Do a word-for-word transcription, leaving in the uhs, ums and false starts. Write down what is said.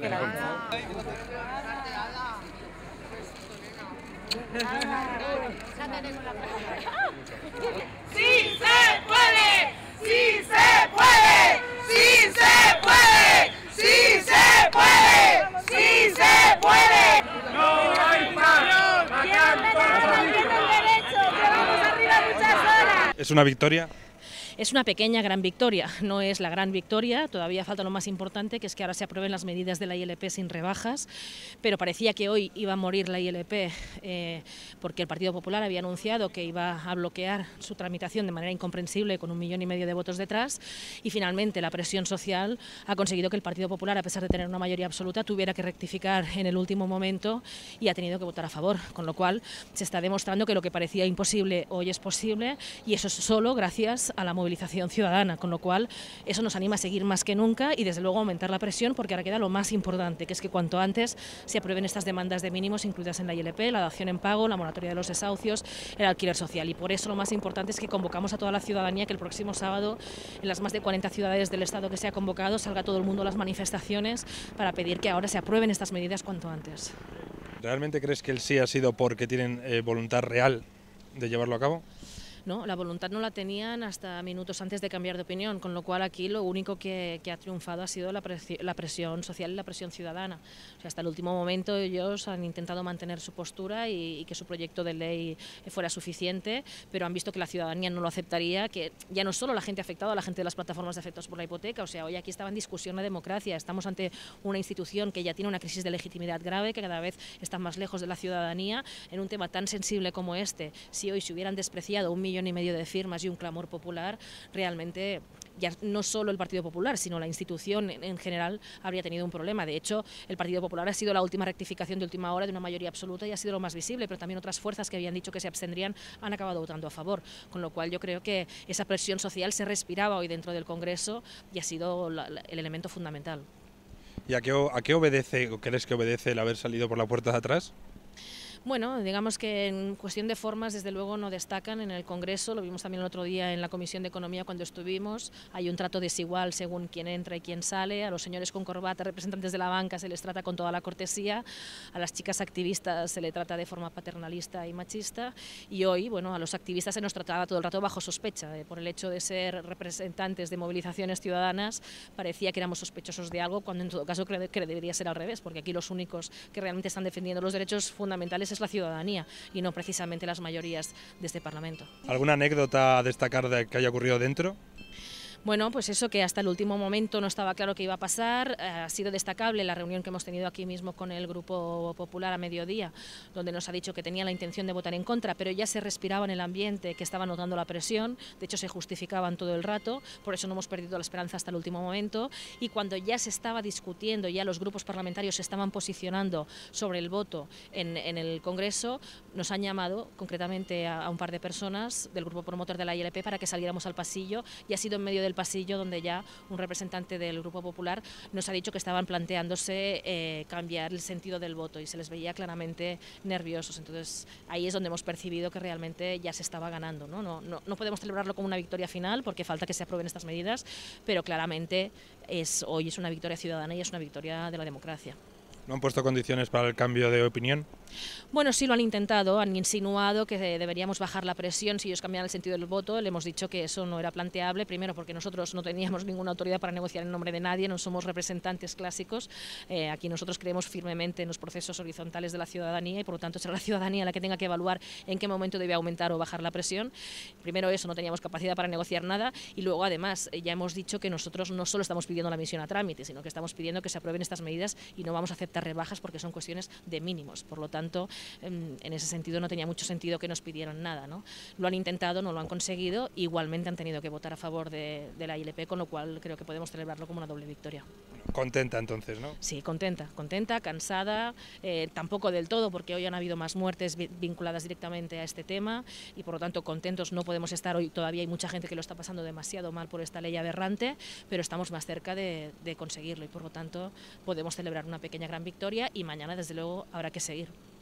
que la hizo. ¡Sí se puede! ¡Sí se puede! ¡Sí se puede! ¡Sí se puede! ¡Sí se puede! ¡No hay más! ¿Es una victoria? Es una pequeña gran victoria, no es la gran victoria, todavía falta lo más importante, que es que ahora se aprueben las medidas de la I L P sin rebajas, pero parecía que hoy iba a morir la I L P eh, porque el Partido Popular había anunciado que iba a bloquear su tramitación de manera incomprensible con un millón y medio de votos detrás, y finalmente la presión social ha conseguido que el Partido Popular, a pesar de tener una mayoría absoluta, tuviera que rectificar en el último momento y ha tenido que votar a favor, con lo cual se está demostrando que lo que parecía imposible hoy es posible, y eso es solo gracias a la movilización movilización ciudadana, con lo cual eso nos anima a seguir más que nunca y desde luego aumentar la presión, porque ahora queda lo más importante, que es que cuanto antes se aprueben estas demandas de mínimos incluidas en la I L P, la dación en pago, la moratoria de los desahucios, el alquiler social, y por eso lo más importante es que convocamos a toda la ciudadanía que el próximo sábado en las más de cuarenta ciudades del Estado que se ha convocado salga todo el mundo a las manifestaciones para pedir que ahora se aprueben estas medidas cuanto antes. ¿Realmente crees que el sí ha sido porque tienen eh, voluntad real de llevarlo a cabo? No, la voluntad no la tenían hasta minutos antes de cambiar de opinión, con lo cual aquí lo único que, que ha triunfado ha sido la, presi la presión social y la presión ciudadana. O sea, hasta el último momento ellos han intentado mantener su postura y, y que su proyecto de ley fuera suficiente, pero han visto que la ciudadanía no lo aceptaría, que ya no solo la gente afectada, la gente de las plataformas de afectados por la hipoteca, o sea, hoy aquí estaba en discusión la democracia, estamos ante una institución que ya tiene una crisis de legitimidad grave, que cada vez está más lejos de la ciudadanía, en un tema tan sensible como este. Si hoy se hubieran despreciado un millón y medio de firmas y un clamor popular, realmente ya no solo el Partido Popular, sino la institución en general habría tenido un problema. De hecho, el Partido Popular ha sido la última rectificación de última hora de una mayoría absoluta y ha sido lo más visible, pero también otras fuerzas que habían dicho que se abstendrían han acabado votando a favor, con lo cual yo creo que esa presión social se respiraba hoy dentro del Congreso y ha sido la, la, el elemento fundamental. ¿Y a qué, a qué obedece o crees que obedece el haber salido por la puerta de atrás? Bueno, digamos que en cuestión de formas, desde luego no destacan en el Congreso, lo vimos también el otro día en la Comisión de Economía cuando estuvimos, hay un trato desigual según quién entra y quién sale, a los señores con corbata, representantes de la banca, se les trata con toda la cortesía, a las chicas activistas se les trata de forma paternalista y machista, y hoy, bueno, a los activistas se nos trataba todo el rato bajo sospecha, eh, por el hecho de ser representantes de movilizaciones ciudadanas, parecía que éramos sospechosos de algo, cuando en todo caso creo que debería ser al revés, porque aquí los únicos que realmente están defendiendo los derechos fundamentales es la ciudadanía y no precisamente las mayorías de este Parlamento. ¿Alguna anécdota a destacar de que haya ocurrido dentro? Bueno, pues eso, que hasta el último momento no estaba claro qué iba a pasar. Eh, ha sido destacable la reunión que hemos tenido aquí mismo con el Grupo Popular a mediodía, donde nos ha dicho que tenía la intención de votar en contra, pero ya se respiraba en el ambiente que estaba notando la presión, de hecho se justificaban todo el rato, por eso no hemos perdido la esperanza hasta el último momento, y cuando ya se estaba discutiendo, ya los grupos parlamentarios se estaban posicionando sobre el voto en, en el Congreso, nos han llamado concretamente a, a un par de personas del grupo promotor de la I L P para que saliéramos al pasillo, y ha sido en medio del pasillo donde ya un representante del Grupo Popular nos ha dicho que estaban planteándose eh, cambiar el sentido del voto y se les veía claramente nerviosos. Entonces ahí es donde hemos percibido que realmente ya se estaba ganando, ¿no? No, no, no podemos celebrarlo como una victoria final porque falta que se aprueben estas medidas, pero claramente es, hoy es una victoria ciudadana y es una victoria de la democracia. ¿No han puesto condiciones para el cambio de opinión? Bueno, sí lo han intentado, han insinuado que deberíamos bajar la presión si ellos cambiaran el sentido del voto. Le hemos dicho que eso no era planteable, primero porque nosotros no teníamos ninguna autoridad para negociar en nombre de nadie, no somos representantes clásicos. Eh, aquí nosotros creemos firmemente en los procesos horizontales de la ciudadanía y por lo tanto será la ciudadanía la que tenga que evaluar en qué momento debe aumentar o bajar la presión. Primero eso, no teníamos capacidad para negociar nada y luego además ya hemos dicho que nosotros no solo estamos pidiendo la misión a trámite, sino que estamos pidiendo que se aprueben estas medidas y no vamos a aceptar rebajas porque son cuestiones de mínimos. Por lo tanto, en ese sentido no tenía mucho sentido que nos pidieran nada, ¿no? Lo han intentado, no lo han conseguido, igualmente han tenido que votar a favor de, de la I L P, con lo cual creo que podemos celebrarlo como una doble victoria. Contenta entonces, ¿no? Sí, contenta, contenta, cansada, eh, tampoco del todo porque hoy han habido más muertes vinculadas directamente a este tema y por lo tanto contentos no podemos estar hoy, todavía hay mucha gente que lo está pasando demasiado mal por esta ley aberrante, pero estamos más cerca de, de conseguirlo y por lo tanto podemos celebrar una pequeña gran victoria y mañana desde luego habrá que seguir.